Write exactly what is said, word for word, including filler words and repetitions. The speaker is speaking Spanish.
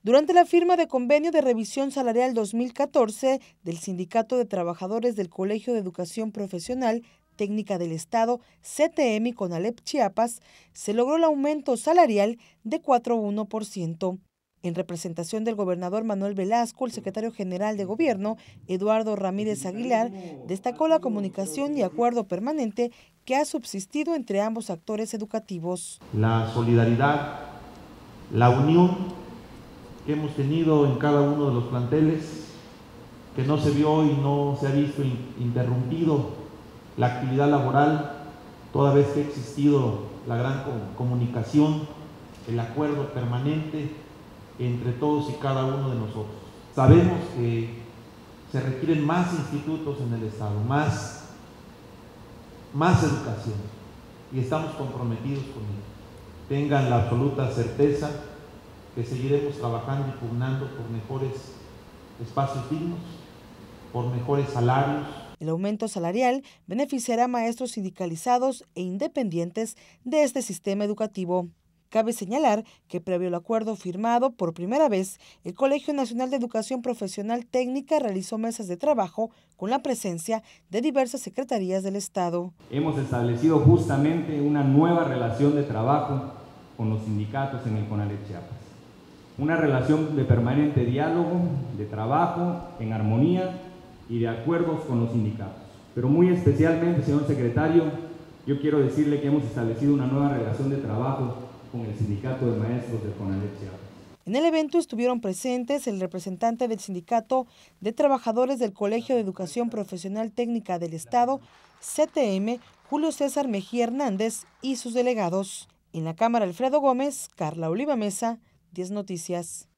Durante la firma de convenio de revisión salarial dos mil catorce del Sindicato de Trabajadores del Colegio de Educación Profesional Técnica del Estado, C T M y CONALEP Chiapas, se logró el aumento salarial de cuatro punto uno por ciento. En representación del gobernador Manuel Velasco, el secretario general de Gobierno, Eduardo Ramírez Aguilar, destacó la comunicación y acuerdo permanente que ha subsistido entre ambos actores educativos. La solidaridad, la unión que hemos tenido en cada uno de los planteles, que no se vio y no se ha visto interrumpido la actividad laboral, toda vez que ha existido la gran comunicación, el acuerdo permanente entre todos y cada uno de nosotros. Sabemos que se requieren más institutos en el Estado, más, más educación, y estamos comprometidos con ello. Tengan la absoluta certeza que seguiremos trabajando y pugnando por mejores espacios dignos, por mejores salarios. El aumento salarial beneficiará a maestros sindicalizados e independientes de este sistema educativo. Cabe señalar que previo al acuerdo firmado, por primera vez, el Colegio Nacional de Educación Profesional Técnica realizó mesas de trabajo con la presencia de diversas secretarías del Estado. Hemos establecido justamente una nueva relación de trabajo con los sindicatos en el CONALEP Chiapas. Una relación de permanente diálogo, de trabajo, en armonía y de acuerdos con los sindicatos. Pero muy especialmente, señor secretario, yo quiero decirle que hemos establecido una nueva relación de trabajo con el Sindicato de Maestros del CONALEP Chiapas. En el evento estuvieron presentes el representante del Sindicato de Trabajadores del Colegio de Educación Profesional Técnica del Estado, C T M, Julio César Mejía Hernández, y sus delegados. En la Cámara, Alfredo Gómez, Carla Oliva Mesa, diez Noticias.